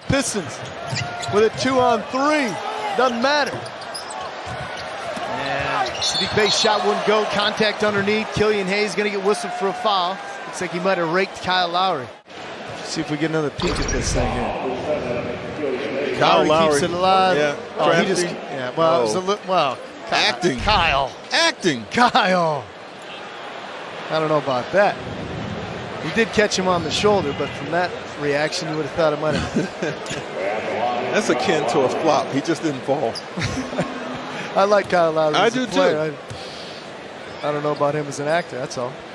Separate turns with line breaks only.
Pistons with a 2-on-3. Doesn't matter. And Sadiq Bey's shot wouldn't go. Contact underneath. Killian Hayes going to get whistled for a foul. Looks like he might have raked Kyle Lowry. Let's see if we get another peek at this thing here. Kyle Lowry keeps it alive.
Yeah.
Oh, he just, yeah. Well, it was a little, well.
Acting.
Kyle.
Acting.
Kyle. I don't know about that. He did catch him on the shoulder, but from that reaction, you would have thought it might have.
That's akin to a flop. He just didn't fall.
I like Kyle Lowry as a player.
too.
I don't know about him as an actor, that's all.